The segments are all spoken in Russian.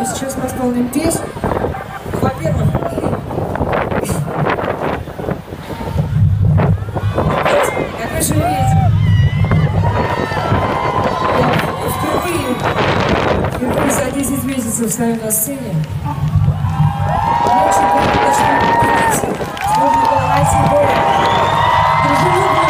сейчас мы исполним песню. Во-первых, как вы живете? Я впервые за 10 месяцев стою на сцене. Мне очень приятно, что вы видите, что можно было найти более дружелюбную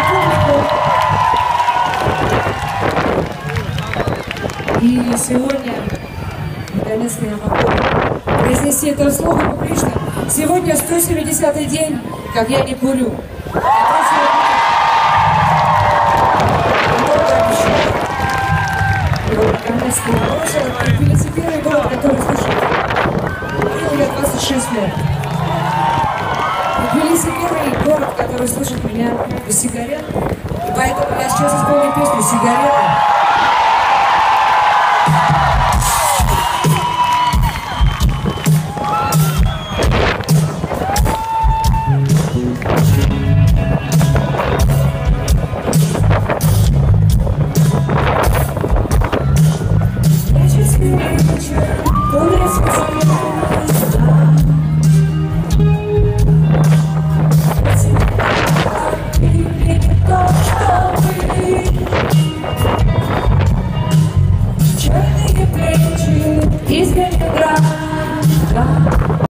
публику. И сегодня, наконец-то, я могу произнести это слово публично. Сегодня 170-й день, как я не курю. Наконец-то я бросила